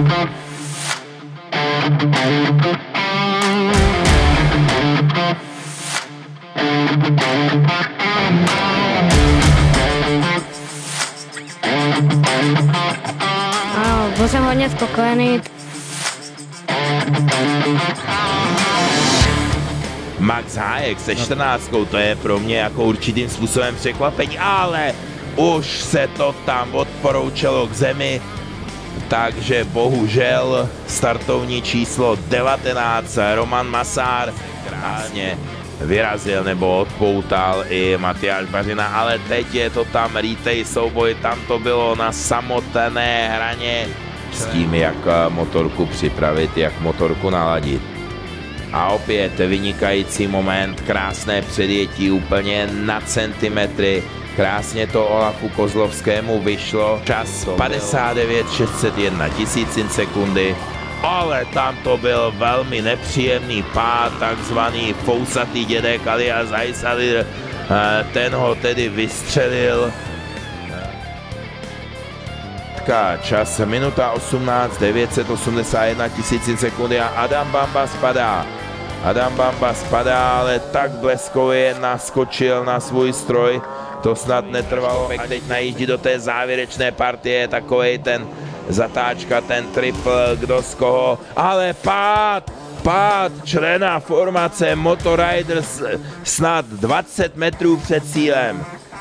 Ano, byl jsem hodně spokojený. Max Hájek se 14, to je pro mě jako určitým způsobem překvapení, ale už se to tam odporoučelo k zemi, takže bohužel startovní číslo 19 Roman Masár krásně vyrazil nebo odpoutal i Matyáš Bařina, ale teď je to tam retake souboj, tam to bylo na samotné hraně s tím, jak motorku připravit, jak motorku naladit. A opět vynikající moment, krásné předjetí úplně na centimetry, krásně to Olafu Kozlovskému vyšlo, čas 59,601 tisícin sekundy, ale tam to byl velmi nepříjemný pád, takzvaný fousatý dědek alias Ajsalir, ten ho tedy vystřelil. Čas minuta 18, 981 tisícin sekundy a Adam Bamba spadá. Adam Bamba spadá, ale tak bleskově naskočil na svůj stroj, to snad netrvalo. A teď najíždí do té závěrečné partie, takovej ten zatáčka, ten triple, kdo z koho, ale pád člena formace Motorriders snad 20 metrů před cílem.